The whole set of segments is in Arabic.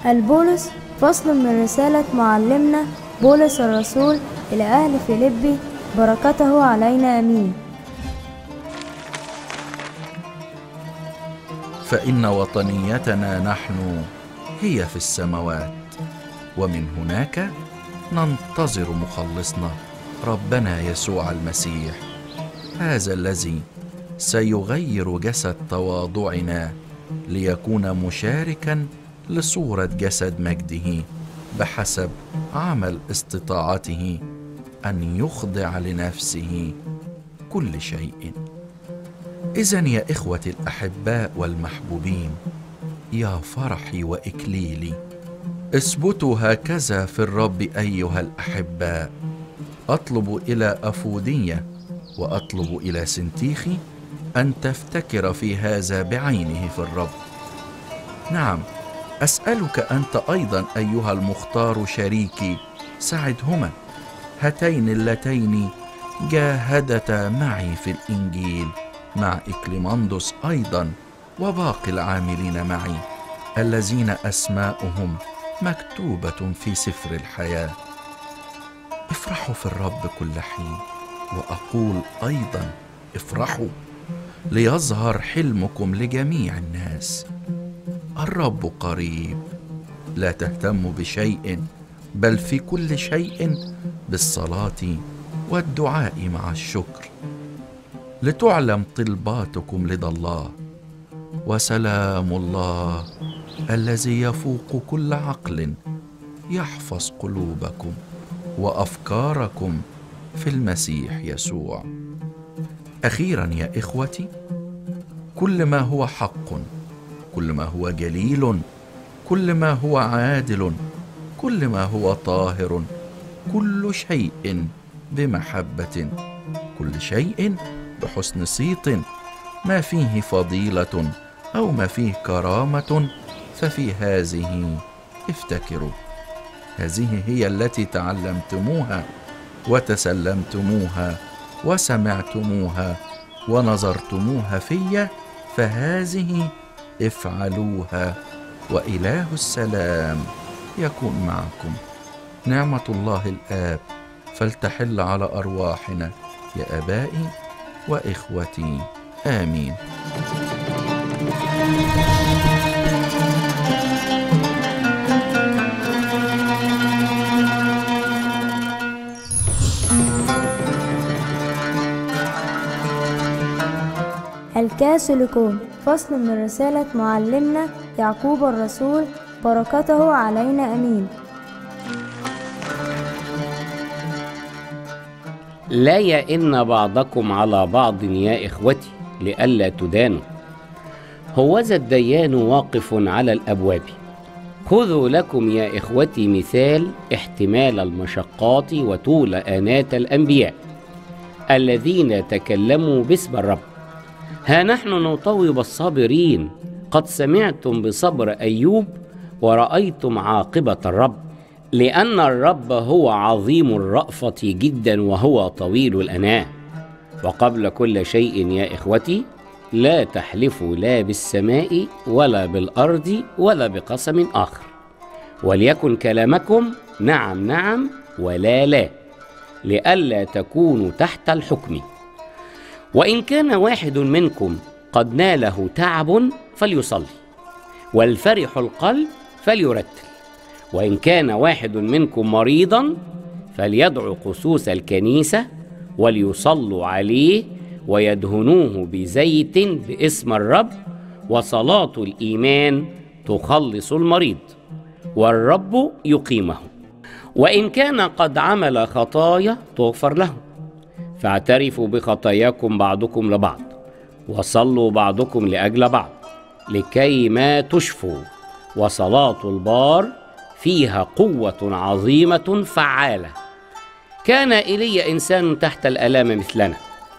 البولس فصل من رسالة معلمنا بولس الرسول إلى أهل فيلبي، بركته علينا آمين. فإن وطنيتنا نحن هي في السماوات، ومن هناك ننتظر مخلصنا ربنا يسوع المسيح، هذا الذي سيغير جسد تواضعنا ليكون مشاركا لصورة جسد مجده بحسب عمل استطاعته أن يخضع لنفسه كل شيء. إذن يا إخوتي الأحباء والمحبوبين، يا فرحي وإكليلي، اثبتوا هكذا في الرب أيها الأحباء. أطلب إلى أفودية وأطلب إلى سنتيخي أن تفتكر في هذا بعينه في الرب. نعم، أسألك أنت أيضا أيها المختار شريكي، ساعدهما، هاتين اللتين جاهدتا معي في الإنجيل مع إكليماندوس أيضا وباقي العاملين معي الذين أسماؤهم مكتوبة في سفر الحياة. افرحوا في الرب كل حين، وأقول أيضا افرحوا، ليظهر حلمكم لجميع الناس. الرب قريب، لا تهتموا بشيء، بل في كل شيء بالصلاة والدعاء مع الشكر لتعلم طلباتكم لدى الله، وسلام الله الذي يفوق كل عقل يحفظ قلوبكم وأفكاركم في المسيح يسوع. أخيرا يا إخوتي، كل ما هو حق، كل ما هو جليل، كل ما هو عادل، كل ما هو طاهر، كل شيء بمحبة، كل شيء بحسن صيت، ما فيه فضيلة أو ما فيه كرامة ففي هذه افتكروا. هذه هي التي تعلمتموها وتسلمتموها وسمعتموها ونظرتموها في، فهذه افعلوها، وإله السلام يكون معكم. نعمة الله الآب فلتحل على أرواحنا يا آبائي وإخوتي، آمين. الكاثوليكون فصل من رسالة معلمنا يعقوب الرسول، بركته علينا آمين. لا يئن بعضكم على بعض يا إخوتي لئلا تدانوا، هوذا الديان واقف على الأبواب. خذوا لكم يا إخوتي مثال احتمال المشقات وطول آنات الأنبياء الذين تكلموا باسم الرب. ها نحن نطوب الصابرين، قد سمعتم بصبر أيوب ورأيتم عاقبة الرب، لأن الرب هو عظيم الرأفة جدا وهو طويل الأناة. وقبل كل شيء يا إخوتي لا تحلفوا لا بالسماء ولا بالأرض ولا بقسم آخر، وليكن كلامكم نعم نعم ولا لا، لئلا تكونوا تحت الحكم. وإن كان واحد منكم قد ناله تعب فليصلي، والفرح القلب فليرتل. وإن كان واحد منكم مريضا فليدعو قسوس الكنيسة وليصلوا عليه ويدهنوه بزيت باسم الرب، وصلاة الإيمان تخلص المريض والرب يقيمه. وإن كان قد عمل خطايا تغفر له، فاعترفوا بخطاياكم بعضكم لبعض، وصلوا بعضكم لأجل بعض لكي ما تشفوا، وصلاة البار فيها قوة عظيمة فعالة. كان إيليا إنسان تحت الآلام مثلنا،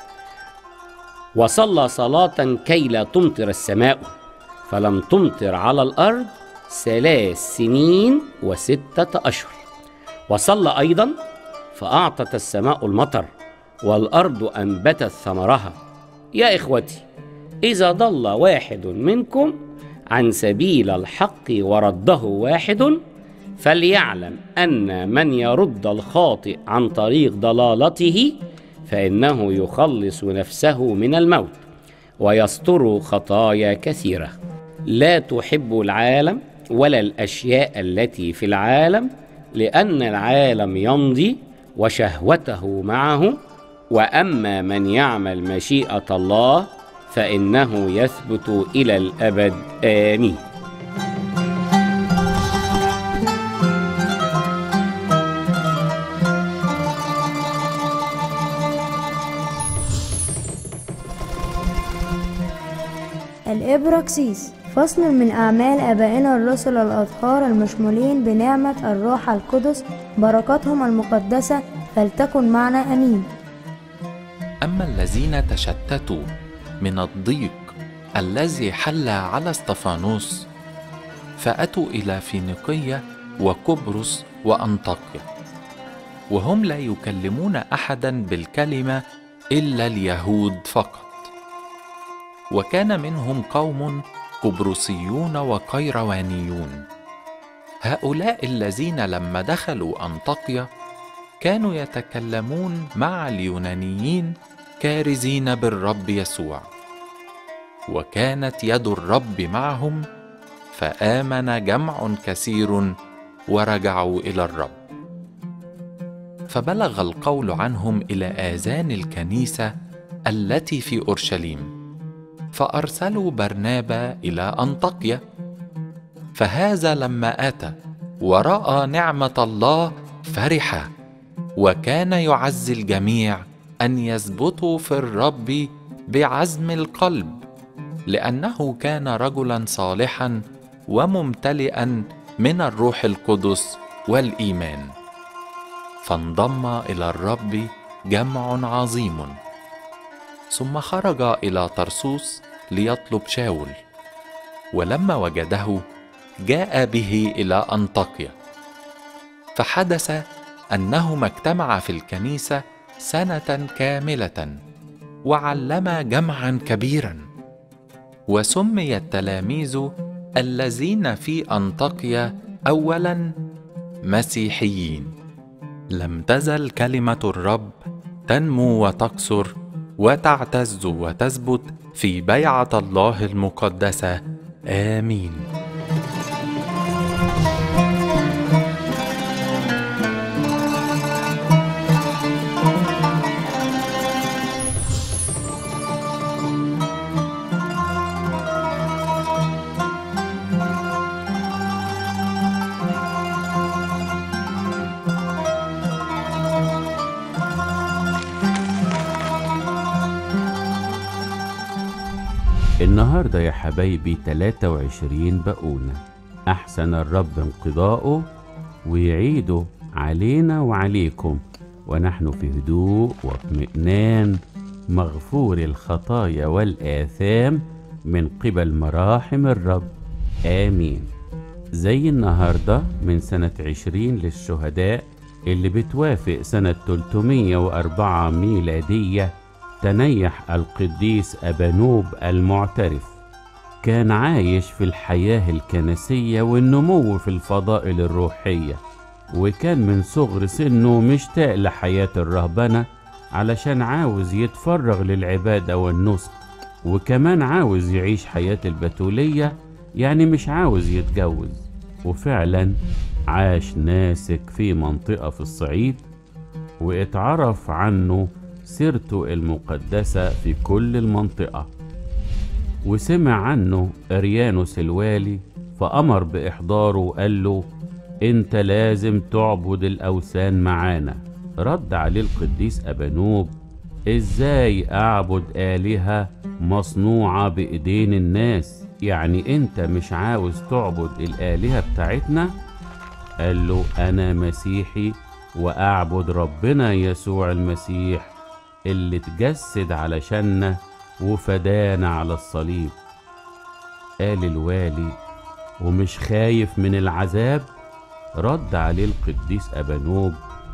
وصلى صلاة كي لا تمطر السماء، فلم تمطر على الأرض 3 سنين و6 أشهر. وصلى أيضا فأعطت السماء المطر والأرض أنبتت ثمرها. يا إخوتي، إذا ضل واحد منكم عن سبيل الحق ورده واحد، فليعلم أن من يرد الخاطئ عن طريق ضلالته فإنه يخلص نفسه من الموت ويستر خطايا كثيرة. لا تحب العالم ولا الأشياء التي في العالم، لأن العالم يمضي وشهوته معه، وأما من يعمل مشيئة الله فإنه يثبت إلى الأبد. آمين. الإبراكسيس فصل من أعمال آبائنا الرسل الأطهار المشمولين بنعمة الروح القدس، بركاتهم المقدسة فلتكن معنا. أمين. أما الذين تشتتوا من الضيق الذي حل على اسطفانوس فأتوا إلى فينيقية وقبرص وأنطاكيا، وهم لا يكلمون أحدا بالكلمة إلا اليهود فقط. وكان منهم قوم قبرصيون وقيروانيون. هؤلاء الذين لما دخلوا أنطاكيا كانوا يتكلمون مع اليونانيين كارزين بالرب يسوع، وكانت يد الرب معهم، فآمن جمع كثير ورجعوا إلى الرب. فبلغ القول عنهم إلى آذان الكنيسة التي في أورشليم، فأرسلوا برنابا إلى أنطاكيا. فهذا لما أتى ورأى نعمة الله فرح، وكان يعزي الجميع أن يثبتوا في الرب بعزم القلب، لأنه كان رجلا صالحا وممتلئا من الروح القدس والإيمان. فانضم إلى الرب جمع عظيم. ثم خرج إلى طرسوس ليطلب شاول، ولما وجده جاء به إلى أنطاكيا. فحدث أنهما اجتمعا في الكنيسة سنة كاملة، وعلم جمعا كبيرا. وسمي التلاميذ الذين في أنطاكيا أولا مسيحيين. لم تزل كلمة الرب تنمو وتكثر وتعتز وتثبت في بيعة الله المقدسة. آمين. النهاردة يا حبايبي 23 بقونة. أحسن الرب انقضاؤه ويعيده علينا وعليكم، ونحن في هدوء واطمئنان مغفور الخطايا والآثام من قبل مراحم الرب. آمين. زي النهاردة من سنة 20 للشهداء اللي بتوافق سنة 304 ميلادية، تنيح القديس أبانوب المعترف. كان عايش في الحياة الكنسية والنمو في الفضائل الروحية، وكان من صغر سنه مشتاق لحياة الرهبنة علشان عاوز يتفرغ للعبادة والنسك، وكمان عاوز يعيش حياة البتولية، يعني مش عاوز يتجوز. وفعلا عاش ناسك في منطقة في الصعيد، واتعرف عنه سيرته المقدسة في كل المنطقة. وسمع عنه أريانوس الوالي، فأمر بإحضاره وقال له: أنت لازم تعبد الأوثان معانا. رد عليه القديس أبانوب: إزاي أعبد آلهة مصنوعة بإيدين الناس؟ يعني أنت مش عاوز تعبد الآلهة بتاعتنا؟ قال له: أنا مسيحي وأعبد ربنا يسوع المسيح اللي تجسد علشاننا وفدانا على الصليب. قال الوالي: ومش خايف من العذاب؟ رد عليه القديس أبانوب: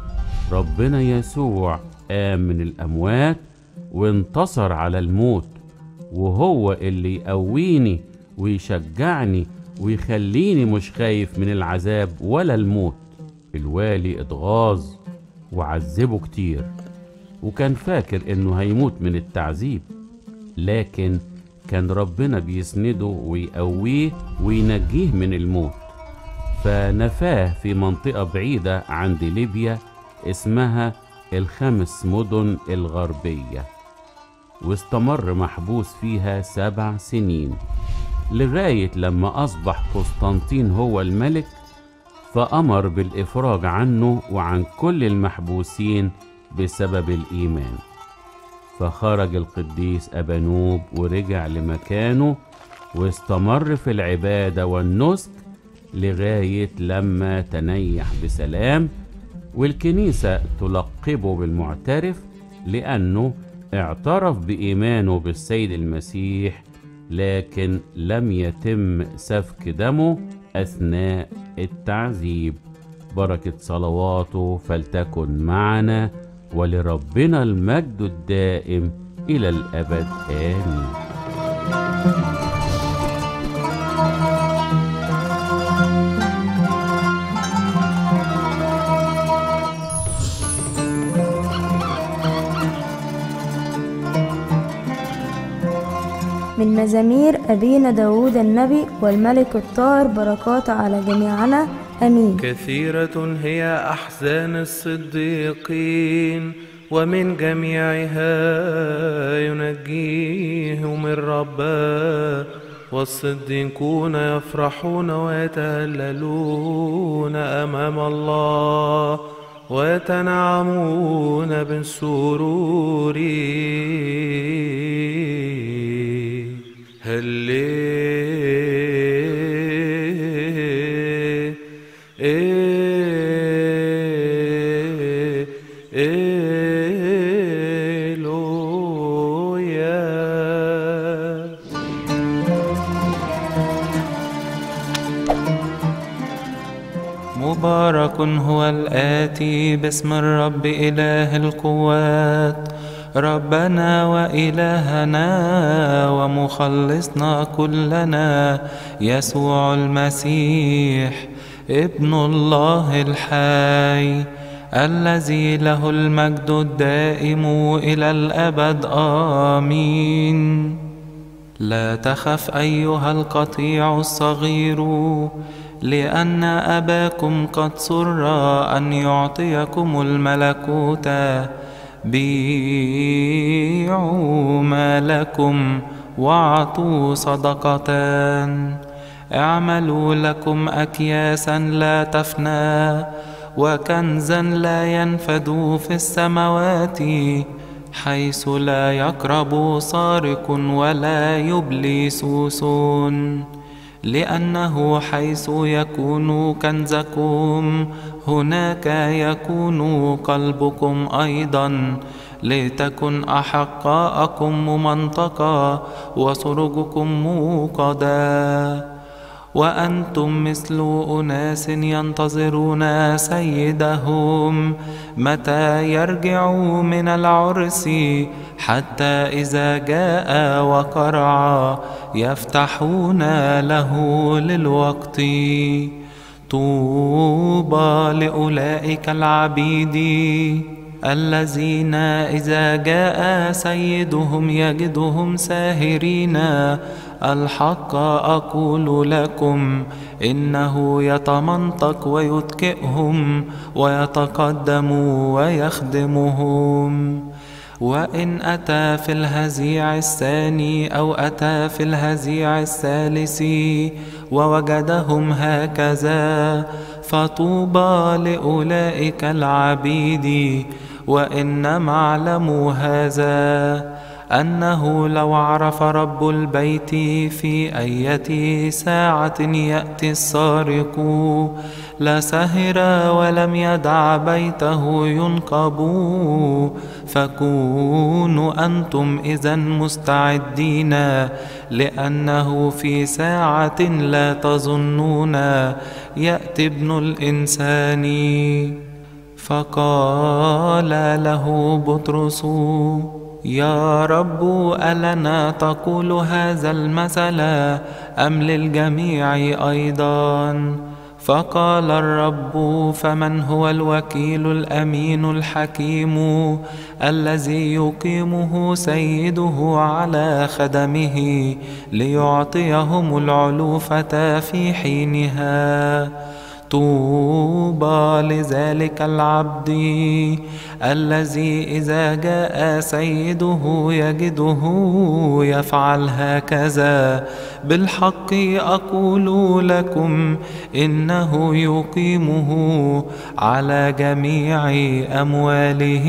ربنا يسوع قام من الأموات وانتصر على الموت، وهو اللي يقويني ويشجعني ويخليني مش خايف من العذاب ولا الموت. الوالي اتغاظ وعذبه كتير، وكان فاكر انه هيموت من التعذيب، لكن كان ربنا بيسنده ويقويه وينجيه من الموت، فنفاه في منطقة بعيدة عند ليبيا اسمها ال5 مدن الغربية، واستمر محبوس فيها 7 سنين لغاية لما أصبح قسطنطين هو الملك، فأمر بالإفراج عنه وعن كل المحبوسين بسبب الإيمان. فخرج القديس أبانوب ورجع لمكانه واستمر في العبادة والنسك لغاية لما تنيح بسلام، والكنيسة تلقبه بالمعترف لأنه اعترف بإيمانه بالسيد المسيح، لكن لم يتم سفك دمه أثناء التعذيب. بركة صلواته فلتكن معنا، ولربنا المجد الدائم إلى الأبد آمين. من مزامير أبينا داود النبي والملك الطاهر، بركات على جميعنا آمين. كثيرة هي أحزان الصديقين، ومن جميعها ينجيهم الرب، والصديقون يفرحون ويتهللون أمام الله ويتنعمون بالسرور. مبارك هو الآتي باسم الرب إله القوات، ربنا وإلهنا ومخلصنا كلنا يسوع المسيح ابن الله الحي، الذي له المجد الدائم إلى الأبد آمين. لا تخف أيها القطيع الصغير، لأن أباكم قد سر أن يعطيكم الملكوت. بيعوا مالكم واعطوا صدقة، اعملوا لكم أكياسا لا تفنى وكنزا لا ينفد في السماوات، حيث لا يقرب سارق ولا يبلي سوس، لأنه حيث يكون كنزكم هناك يكون قلبكم أيضا، لتكن أحقاءكم ممنطقة وسرجكم موقدا. وأنتم مثل أناس ينتظرون سيدهم متى يرجع من العرس، حتى إذا جاء وقرع يفتحون له للوقت. طوبى لأولئك العبيد الذين إذا جاء سيدهم يجدهم ساهرين. الحق أقول لكم إنه يتمنطق ويتكئهم ويتقدم ويخدمهم. وإن أتى في الهزيع الثاني أو أتى في الهزيع الثالث ووجدهم هكذا، فطوبى لأولئك العبيد. وإنما اعلموا هذا، أنه لو عرف رب البيت في أية ساعة يأتي السارق لسهر ولم يدع بيته ينقب. فكونوا أنتم إذن مستعدين، لأنه في ساعة لا تظنون يأتي ابن الإنسان. فقال له بطرس: يا رب ألنا تقول هذا المثل أم للجميع أيضا؟ فقال الرب: فمن هو الوكيل الأمين الحكيم الذي يقيمه سيده على خدمه ليعطيهم العلوفة في حينها؟ طوبى لذلك العبد الذي إذا جاء سيده يجده يفعل هكذا. بالحق أقول لكم إنه يقيمه على جميع أمواله.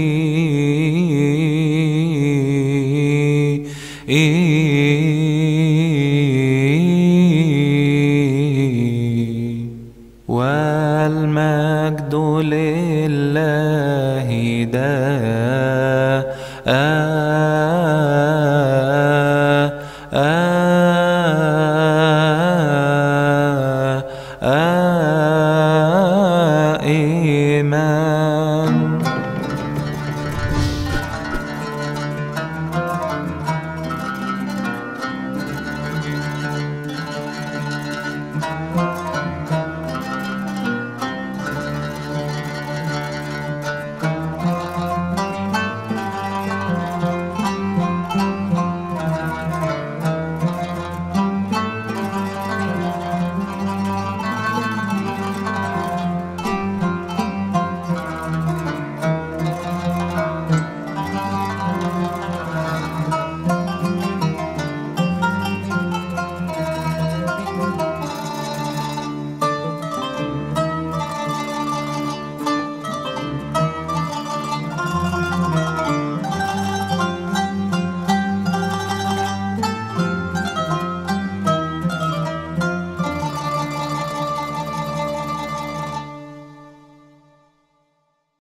والمجد لله دائما.